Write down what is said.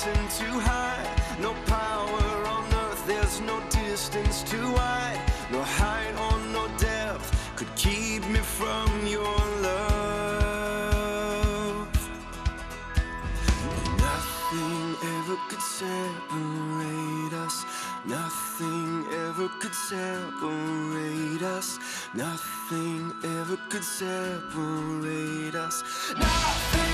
mountain too high, no power on earth, there's no distance too wide, no height or no depth could keep me from your love. Nothing ever could separate us, nothing ever could separate us, nothing ever could separate us, nothing